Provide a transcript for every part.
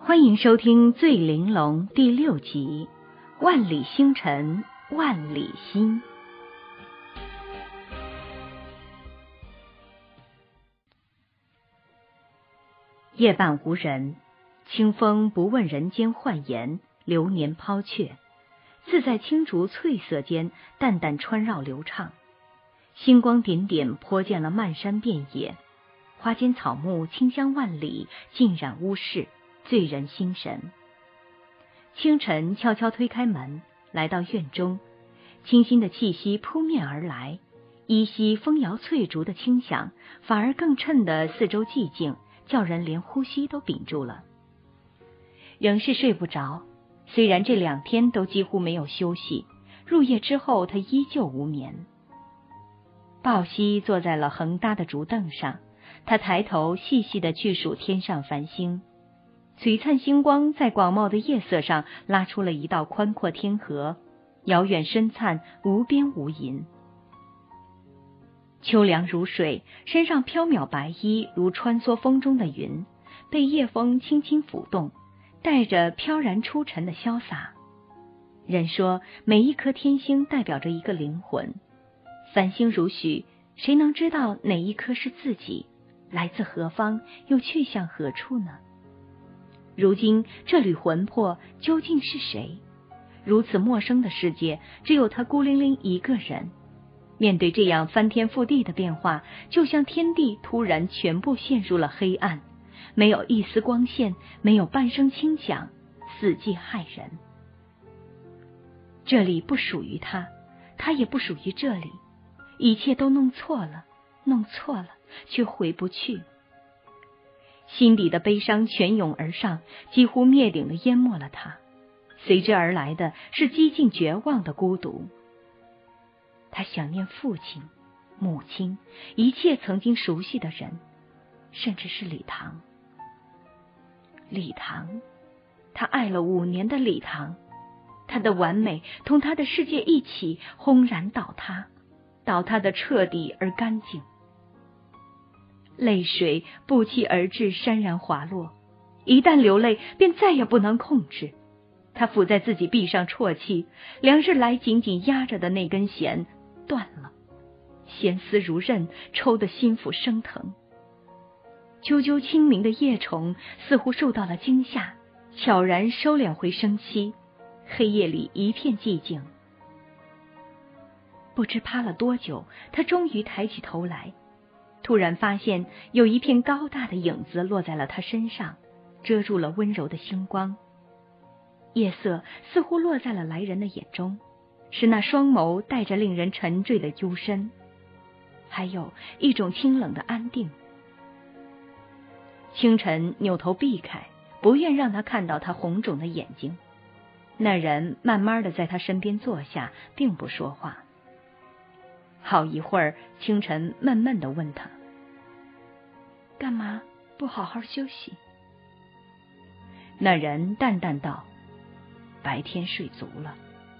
欢迎收听《醉玲珑》第6集《万里星辰万里心》。夜半无人，清风不问人间幻言，流年抛却，自在青竹翠色间，淡淡穿绕流畅。星光点点泼溅了漫山遍野，花间草木清香万里，浸染屋室，醉人心神。清晨悄悄推开门，来到院中，清新的气息扑面而来，依稀风摇翠竹的清响，反而更衬得四周寂静，叫人连呼吸都屏住了。仍是睡不着，虽然这2天都几乎没有休息，入夜之后他依旧无眠。抱膝坐在了横搭的竹凳上，他抬头细细地去数天上繁星，璀璨星光在广袤的夜色上拉出了一道宽阔天河，遥远深灿，无边无垠。秋凉如水，身上飘渺白衣如穿梭风中的云，被夜风轻轻抚动，带着飘然出尘的潇洒。人说每一颗天星代表着一个灵魂，繁星如许，谁能知道哪一颗是自己，来自何方，又去向何处呢？如今这缕魂魄究竟是谁？如此陌生的世界，只有他孤零零一个人。面对这样翻天覆地的变化，就像天地突然全部陷入了黑暗，没有一丝光线，没有半声轻响，死寂骇人。这里不属于他，他也不属于这里，一切都弄错了，却回不去。心底的悲伤泉涌而上，几乎灭顶地淹没了他，随之而来的是几近绝望的孤独。他想念父亲、母亲，一切曾经熟悉的人，甚至是礼堂。礼堂，他爱了5年的礼堂，他的完美同他的世界一起轰然倒塌，倒塌的彻底而干净。泪水不期而至，潸然滑落，一旦流泪便再也不能控制。他伏在自己臂上啜泣，2日来紧紧压着的那根弦断了，弦丝如刃，抽得心腹生疼。啾啾清明的夜虫似乎受到了惊吓，悄然收敛回声息，黑夜里一片寂静。不知趴了多久，他终于抬起头来，突然发现有一片高大的影子落在了他身上，遮住了温柔的星光。夜色似乎落在了来人的眼中，是那双眸带着令人沉醉的幽深，还有一种清冷的安定。清晨扭头避开，不愿让他看到他红肿的眼睛。那人慢慢地在他身边坐下，并不说话。好一会儿，清晨闷闷地问他：干嘛不好好休息？那人淡淡道：白天睡足了。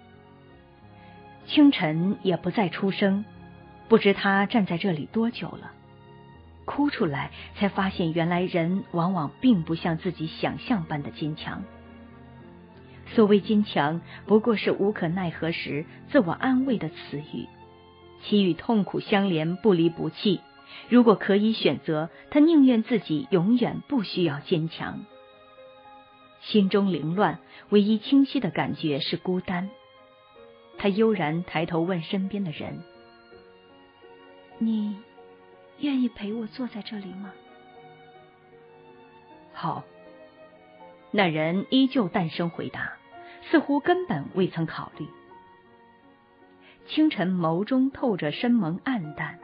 清晨也不再出声，不知他站在这里多久了。哭出来，才发现原来人往往并不像自己想象般的坚强。所谓坚强，不过是无可奈何时自我安慰的词语，其与痛苦相连，不离不弃。如果可以选择，他宁愿自己永远不需要坚强。心中凌乱，唯一清晰的感觉是孤单。他悠然抬头问身边的人：你愿意陪我坐在这里吗？好。那人依旧淡声回答，似乎根本未曾考虑。清晨眸中透着深蒙暗淡。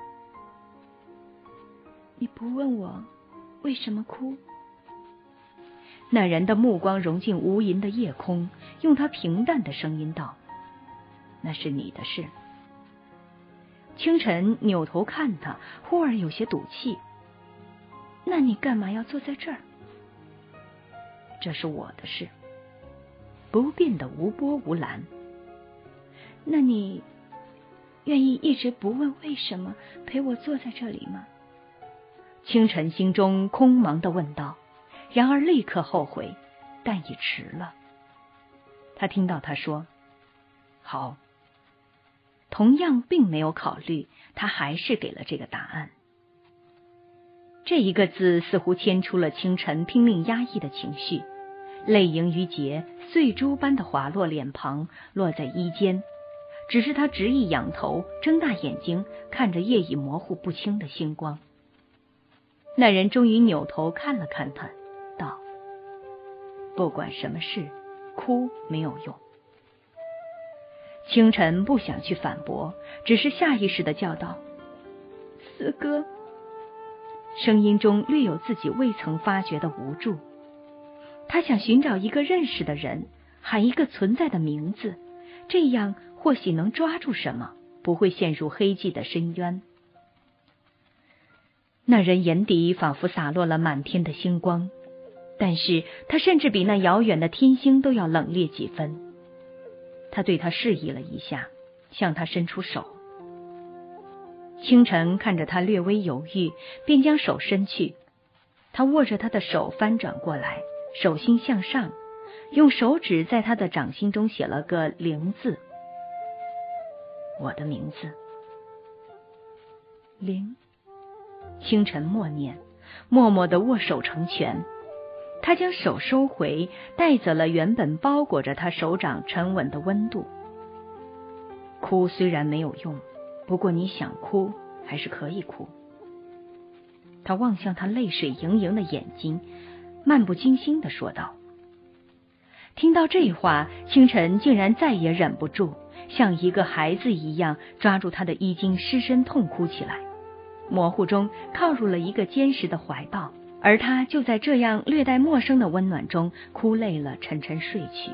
你不问我为什么哭？那人的目光融进无垠的夜空，用他平淡的声音道：那是你的事。清晨扭头看他，忽而有些赌气。那你干嘛要坐在这儿？这是我的事，不变的无波无澜。那你愿意一直不问为什么陪我坐在这里吗？清晨心中空茫地问道，然而立刻后悔， 但已迟了。他听到他说好，同样并没有考虑，他还是给了这个答案。这一个字似乎牵出了清晨拼命压抑的情绪，泪盈于睫，碎珠般的滑落脸庞，落在衣间。只是他执意仰头，睁大眼睛看着夜已模糊不清的星光。那人终于扭头看了看他，道：不管什么事，哭没有用。清晨不想去反驳，只是下意识地叫道：四哥。声音中略有自己未曾发觉的无助。他想寻找一个认识的人，喊一个存在的名字，这样或许能抓住什么，不会陷入黑寂的深渊。那人眼底仿佛洒落了满天的星光，但是他甚至比那遥远的天星都要冷冽几分。他对他示意了一下，向他伸出手。清晨看着他略微犹豫，便将手伸去。他握着他的手翻转过来，手心向上，用手指在他的掌心中写了个灵字。我的名字。灵。清晨默念，默默地握手成拳。他将手收回，带走了原本包裹着他手掌沉稳的温度。哭虽然没有用，不过你想哭还是可以哭。他望向他泪水盈盈的眼睛，漫不经心地说道。听到这话，清晨竟然再也忍不住，像一个孩子一样抓住他的衣襟，失声痛哭起来。模糊中靠入了一个坚实的怀抱，而他就在这样略带陌生的温暖中哭累了，沉沉睡去。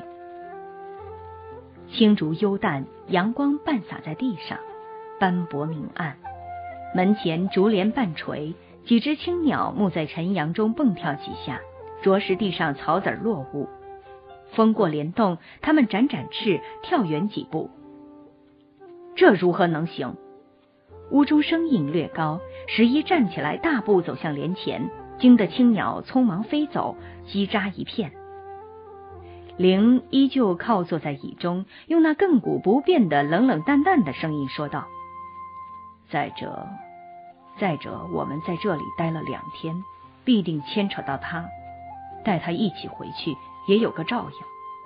青竹幽淡，阳光半洒在地上，斑驳明暗。门前竹帘半垂，几只青鸟沐在晨阳中蹦跳几下，啄食地上草籽落物。风过帘洞，它们展展翅，跳远几步。这如何能行？屋中声音略高，十一站起来，大步走向帘前，惊得青鸟匆忙飞走，叽喳一片。灵依旧靠坐在椅中，用那亘古不变的冷冷淡淡的声音说道：再者，我们在这里待了2天，必定牵扯到他，带他一起回去，也有个照应。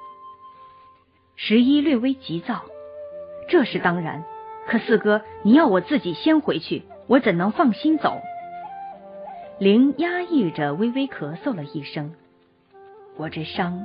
十一略微急躁：这是当然，可四哥，你要我自己先回去，我怎能放心走？灵压抑着微微咳嗽了一声：我这伤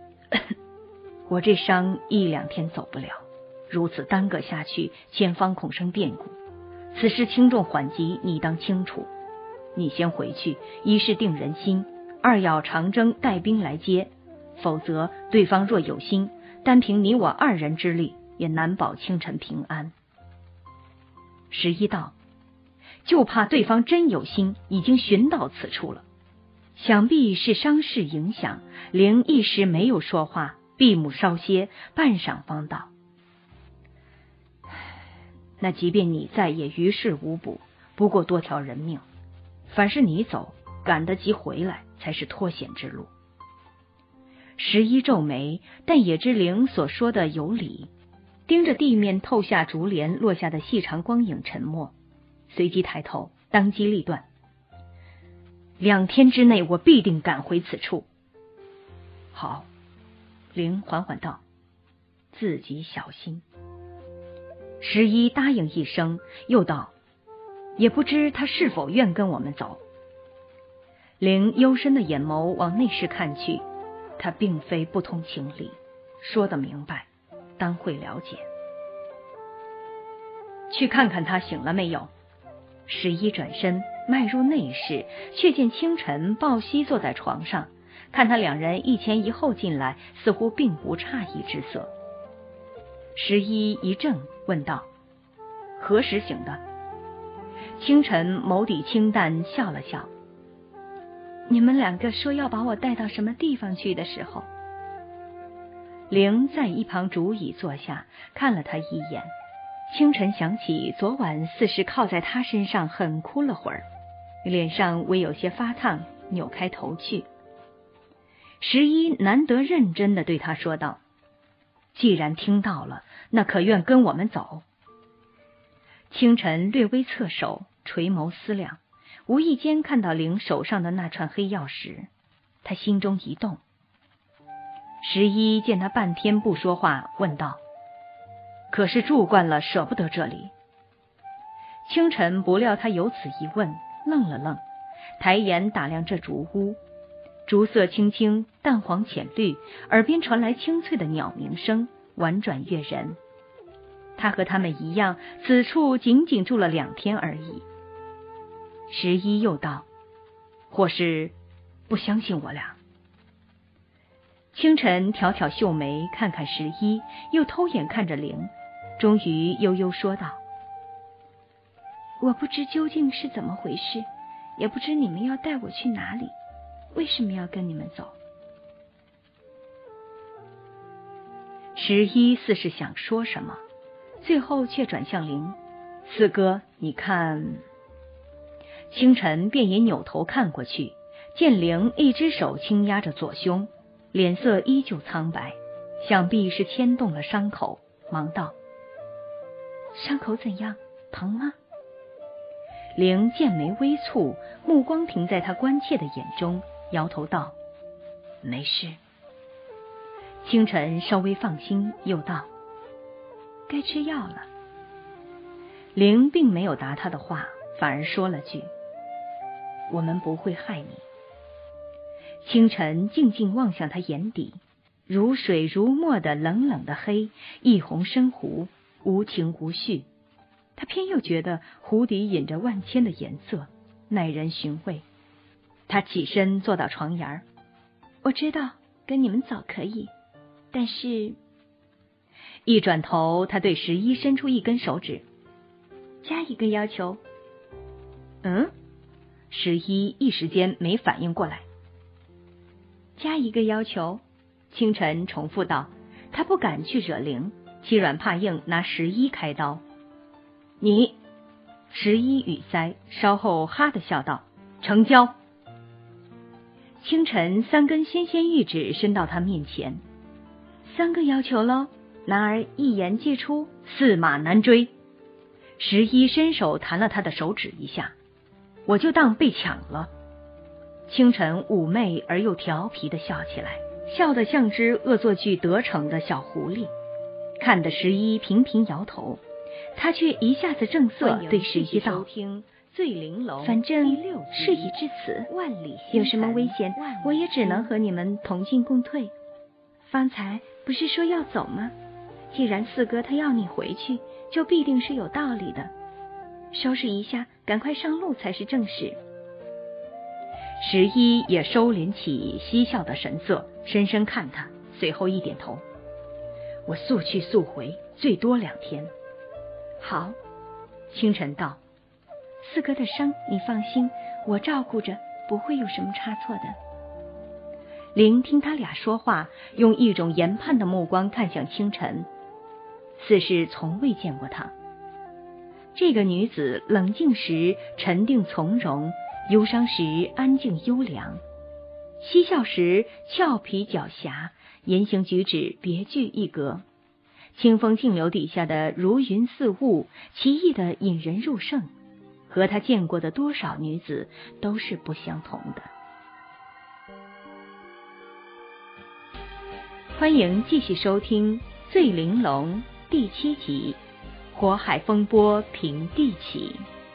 1-2天走不了，如此耽搁下去，前方恐生变故。此事轻重缓急，你当清楚。你先回去，一是定人心，二要长征带兵来接，否则对方若有心，单凭你我2人之力，也难保清晨平安。十一道：就怕对方真有心，已经寻到此处了。想必是伤势影响，灵一时没有说话，闭目稍歇，半晌方道：那即便你在也于事无补，不过多条人命。凡是你走，赶得及回来，才是脱险之路。十一皱眉，但也知灵所说的有理，盯着地面透下竹帘落下的细长光影沉默，随即抬头，当机立断：2天之内，我必定赶回此处。好。灵缓缓道：自己小心。十一答应一声，又道：也不知他是否愿跟我们走。灵幽深的眼眸往内室看去，他并非不通情理，说得明白，当会了解。去看看他醒了没有。十一转身迈入内室，却见清晨抱膝坐在床上，看他2人一前一后进来，似乎并无诧异之色。十一一怔，问道：何时醒的？清晨眸底清淡，笑了笑：你们2个说要把我带到什么地方去的时候。灵在一旁竹椅坐下，看了他一眼。清晨想起昨晚似是靠在他身上狠哭了会儿，脸上微有些发烫，扭开头去。 十一难得认真地对他说道：既然听到了，那可愿跟我们走？清晨略微侧手，垂眸思量，无意间看到灵手上的那串黑曜石，他心中一动。十一见他半天不说话，问道：可是住惯了，舍不得这里？清晨不料他有此一问，愣了愣，抬眼打量这竹屋，竹色青青，淡黄浅绿，耳边传来清脆的鸟鸣声，婉转悦人。他和他们一样，此处仅仅住了2天而已。十一又道：或是不相信我俩？清晨挑挑秀眉，看看十一，又偷眼看着灵，终于悠悠说道：我不知究竟是怎么回事，也不知你们要带我去哪里，为什么要跟你们走？十一似是想说什么，最后却转向灵：四哥，你看。清晨便也扭头看过去，见灵一只手轻压着左胸，脸色依旧苍白，想必是牵动了伤口，忙道：伤口怎样？疼吗？灵剑眉微蹙，目光停在他关切的眼中，摇头道：没事。清晨稍微放心，又道：该吃药了。灵并没有答他的话，反而说了句：我们不会害你。清晨静静望向他眼底，如水如墨的冷冷的黑，一泓深湖，无情无绪。他偏又觉得湖底隐着万千的颜色，耐人寻味。他起身坐到床沿，我知道跟你们走可以，但是……一转头，他对十一伸出一根手指：加一个要求。十一一时间没反应过来。加一个要求，清晨重复道，他不敢去惹灵，欺软怕硬，拿十一开刀。你……十一语塞，稍后哈地笑道：成交。清晨3根纤纤玉指伸到他面前：3个要求喽，男儿一言既出，驷马难追。十一伸手弹了他的手指一下：我就当被抢了。清晨妩媚而又调皮地笑起来，笑得像只恶作剧得逞的小狐狸，看得十一频频摇头。他却一下子正色，对十一道：反正事已至此，有什么危险，我也只能和你们同进共退。方才不是说要走吗？既然四哥他要你回去，就必定是有道理的。收拾一下，赶快上路才是正事。十一也收敛起嬉笑的神色，深深看他，随后一点头：我速去速回，最多2天。好。清晨道：四哥的伤你放心，我照顾着，不会有什么差错的。灵听他俩说话，用一种研判的目光看向清晨，似是从未见过他。这个女子冷静时沉定从容，忧伤时安静优良，嬉笑时俏皮狡黠，言行举止别具一格。清风净流底下的如云似雾，奇异的引人入胜，和他见过的多少女子都是不相同的。欢迎继续收听《醉玲珑》第7集《火海风波平地起》。